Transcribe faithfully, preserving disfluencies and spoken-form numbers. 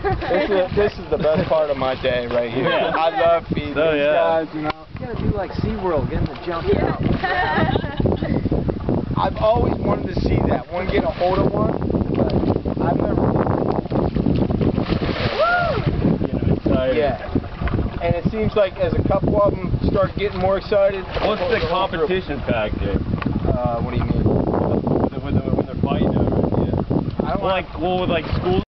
This is this is the best part of my day right here. Yeah. I love feeding Oh, these yeah. guys. You know, you gotta do like SeaWorld, get them to jump out. I've always wanted to see that. Want to get a hold of one, but I've never. Excited. Yeah. And it seems like as a couple of them start getting more excited. What's the competition factor? Uh, what do you mean? When they're, when they're fighting over it, yeah. I don't well, like, well, with like school.